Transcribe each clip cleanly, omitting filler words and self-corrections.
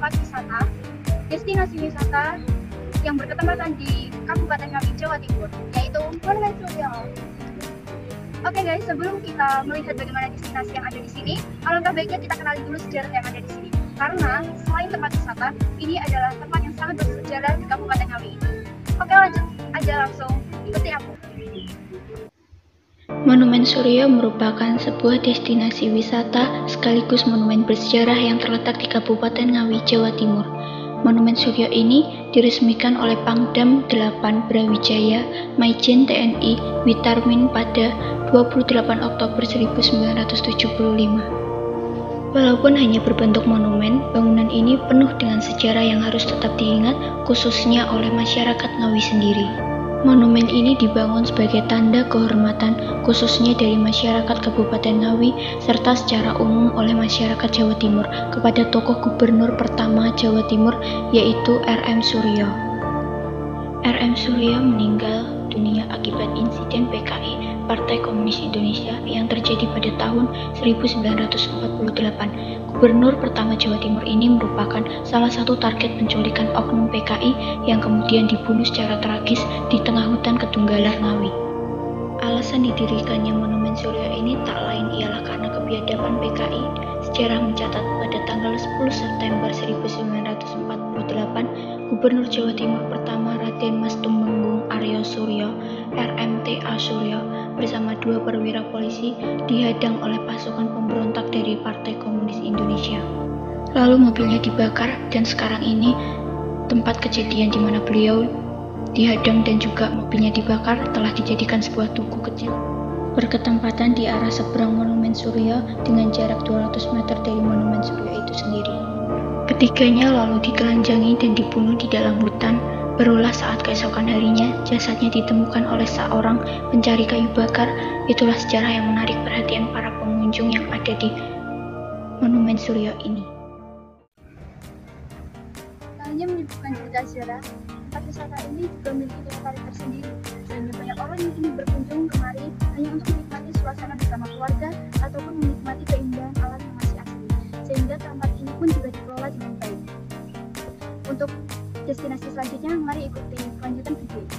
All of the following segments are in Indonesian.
tempat wisata, destinasi wisata yang berketempatan di Kabupaten Ngawi, Jawa Timur, yaitu Monumen Suryo. Oke guys, sebelum kita melihat bagaimana destinasi yang ada di sini, alangkah baiknya kita kenali dulu sejarah yang ada di sini. Karena selain tempat wisata, ini adalah tempat yang sangat bersejarah di Kabupaten Ngawi ini. Oke, lanjut aja langsung ikuti aku. Monumen Suryo merupakan sebuah destinasi wisata sekaligus monumen bersejarah yang terletak di Kabupaten Ngawi, Jawa Timur. Monumen Suryo ini diresmikan oleh Pangdam 8 Brawijaya Maijen TNI Witarmin pada 28 Oktober 1975. Walaupun hanya berbentuk monumen, bangunan ini penuh dengan sejarah yang harus tetap diingat, khususnya oleh masyarakat Ngawi sendiri. Monumen ini dibangun sebagai tanda kehormatan khususnya dari masyarakat Kabupaten Ngawi serta secara umum oleh masyarakat Jawa Timur kepada tokoh gubernur pertama Jawa Timur yaitu R.M. Suryo. R.M. Suryo meninggal dunia akibat insiden PKI Partai Komunis Indonesia yang terjadi pada tahun 1948. Gubernur pertama Jawa Timur ini merupakan salah satu target penculikan oknum PKI yang kemudian dibunuh secara tragis di tengah hutan Kedunggalar Ngawi. Alasan didirikannya Monumen Suryo ini tak lain ialah karena kebiadaban PKI. Sejarah mencatat pada tanggal 10 September 1948, Gubernur Jawa Timur pertama Raden Mas Tumenggung Aryo Suryo, RMTA Suryo, bersama 2 perwira polisi dihadang oleh pasukan pemberontak dari Partai Komunis Indonesia. Lalu mobilnya dibakar dan sekarang ini tempat kejadian di mana beliau dihadang dan juga mobilnya dibakar telah dijadikan sebuah tugu kecil berketempatan di arah seberang Monumen Suryo dengan jarak 200 meter dari Monumen Suryo itu sendiri. Ketiganya lalu ditelanjangi dan dibunuh di dalam hutan. Barulah saat keesokan harinya jasadnya ditemukan oleh seorang pencari kayu bakar. Itulah sejarah yang menarik perhatian para pengunjung yang ada di Monumen Suryo ini. Tak hanya menyebutkan cerita sejarah, tempat wisata ini juga memiliki daya tarik tersendiri, sehingga banyak orang yang ingin berkunjung kemari hanya untuk menikmati suasana bersama keluarga ataupun menikmati keindahan alam yang masih asli, sehingga tempat ini pun juga dikelola dengan baik. Untuk destinasi selanjutnya, mari ikuti kelanjutan video ini.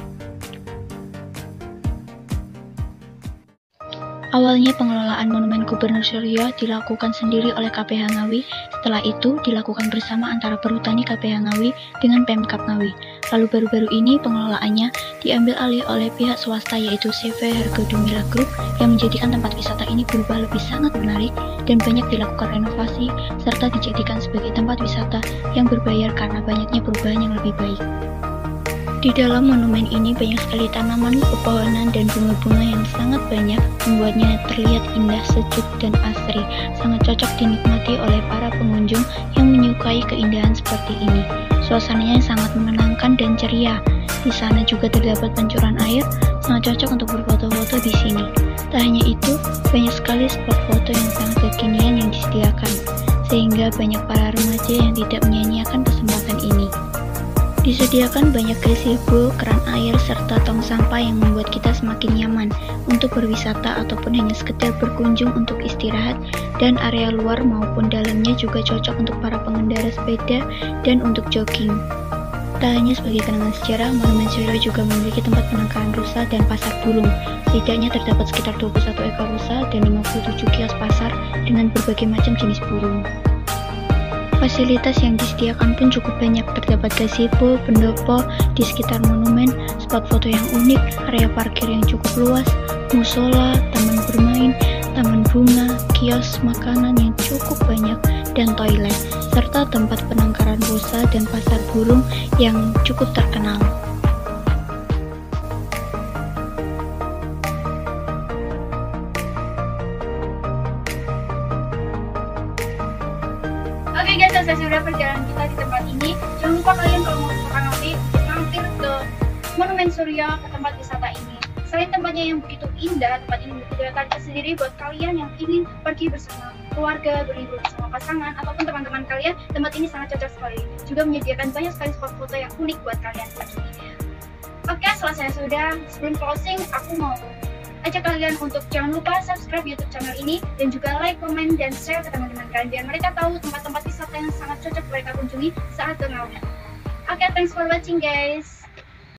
Awalnya pengelolaan Monumen Gubernur Suryo dilakukan sendiri oleh KPH Ngawi, setelah itu dilakukan bersama antara Perhutani KPH Ngawi dengan Pemkab Ngawi. Lalu baru-baru ini pengelolaannya diambil alih oleh pihak swasta yaitu CV Hargodumila Group yang menjadikan tempat wisata ini berubah lebih sangat menarik dan banyak dilakukan renovasi serta dijadikan sebagai tempat wisata yang berbayar karena banyaknya perubahan yang lebih baik. Di dalam monumen ini banyak sekali tanaman, pepohonan, dan bunga-bunga yang sangat banyak, membuatnya terlihat indah, sejuk, dan asri. Sangat cocok dinikmati oleh para pengunjung yang menyukai keindahan seperti ini. Suasananya sangat menenangkan dan ceria. Di sana juga terdapat pancuran air, sangat cocok untuk berfoto-foto di sini. Tak hanya itu, banyak sekali spot foto yang sangat kekinian yang disediakan, sehingga banyak para remaja yang tidak menyia-nyiakan kesempatan ini. Disediakan banyak gazebo, keran air, serta tong sampah yang membuat kita semakin nyaman untuk berwisata ataupun hanya sekedar berkunjung untuk istirahat, dan area luar maupun dalamnya juga cocok untuk para pengendara sepeda dan untuk jogging. Tak hanya sebagai kenangan sejarah, Monumen Suryo juga memiliki tempat penangkaran rusa dan pasar burung. Setidaknya terdapat sekitar 21 ekor rusa dan 57 kios pasar dengan berbagai macam jenis burung. Fasilitas yang disediakan pun cukup banyak, terdapat gazebo, pendopo di sekitar monumen, spot foto yang unik, area parkir yang cukup luas, musola, taman bermain, taman bunga, kios makanan yang cukup banyak, dan toilet, serta tempat penangkaran rusa dan pasar burung yang cukup terkenal. Oke guys, selesai sudah perjalanan kita di tempat ini. Jangan lupa kalian kalau mau ke Ngawi, mampir ke Monumen Suryo, ke tempat wisata ini. Selain tempatnya yang begitu indah, tempat ini memiliki daya tarik tersendiri buat kalian yang ingin pergi bersama keluarga, berlibur bersama pasangan, ataupun teman-teman kalian. Tempat ini sangat cocok sekali. Juga menyediakan banyak sekali spot foto yang unik buat kalian pergi. Oke, selesai sudah. Sebelum closing, aku mau ajak kalian untuk jangan lupa subscribe YouTube channel ini dan juga like, komen, dan share ke teman-teman kalian biar mereka tahu tempat-tempat wisata wisata yang sangat cocok mereka kunjungi saat ke Ngawi. Oke, thanks for watching guys.